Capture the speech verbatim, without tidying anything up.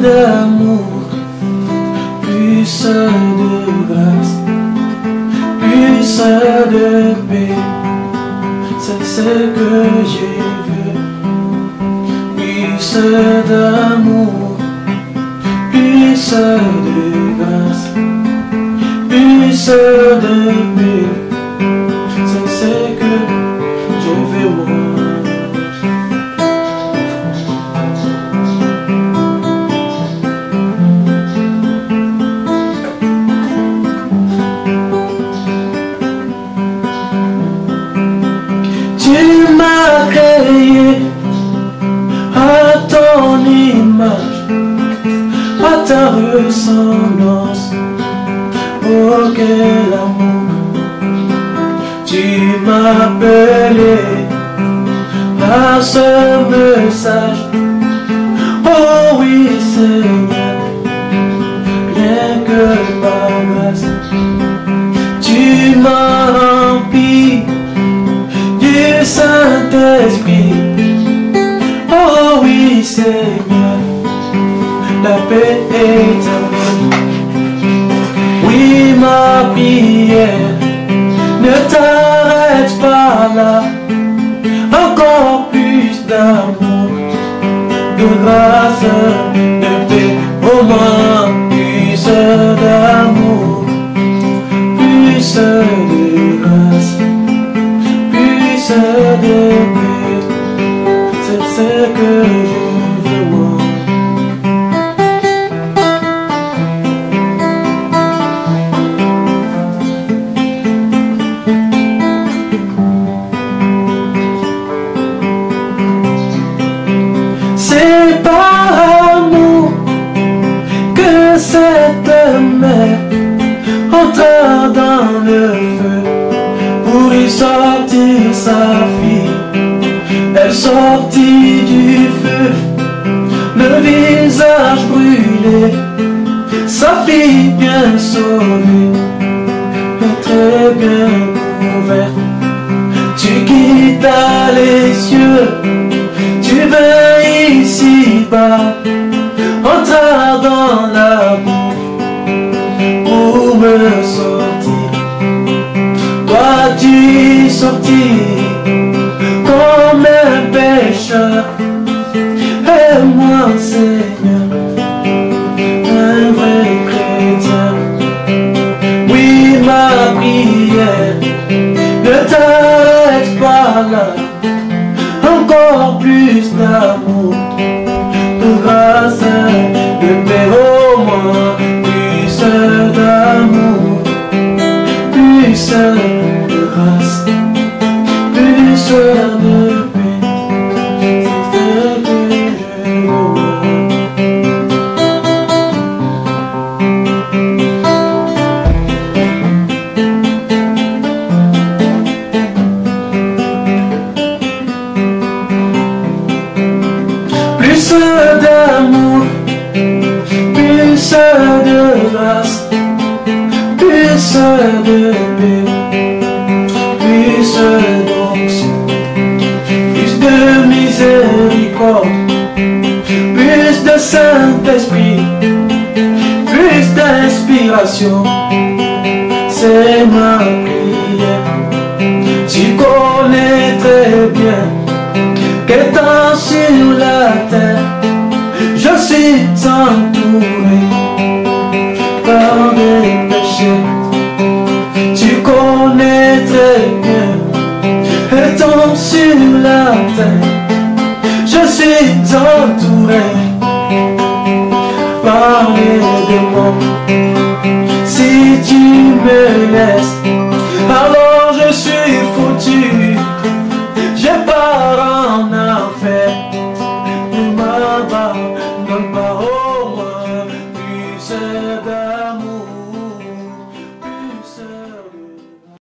d'amour, plus de grâce, plus de paix. C'est ce que j'ai vu. Plus d'amour, plus de grâce, plus de paix. C'est ce que je veux moi. Tu m'as créé à ton image, à ta ressemblance. Oh quel amour! Tu m'as appelé à ce message. Oh oui Seigneur, rien que par grâce, tu m'as rempli du Saint-Esprit. Oh oui Seigneur, la paix éternelle. Oui ma prière, ne t'arrête pas là. Encore plus d'amour, de grâce, de paix. Au moins plus d'amour, plus de grâce, plus de paix. C'est ce que je veux moi. C'est par amour que cette mère entra dans le feu pour y sortir sa fille. Elle sortit du feu, le visage brûlé, sa fille bien sauvée et très bien ouverte. Tu quittes les cieux, tu viens ici-bas, entra dans l'amour pour me sortir. Toi tu es sorti comme un pécheur, et moi Seigneur, un vrai chrétien. Oui ma prière, ne t'arrête pas là. Encore plus d'amour, de grâce, de paix. Au moins plus d'amour, plus de grâce, plus de paix. C'est ce que je veux. Plus d'amour, plus de grâce, plus de paix, plus d'onction, plus de miséricorde, plus de Saint-Esprit, plus d'inspiration. C'est ma prière. Tu connais très bien qu'étant sur la terre, je suis entouré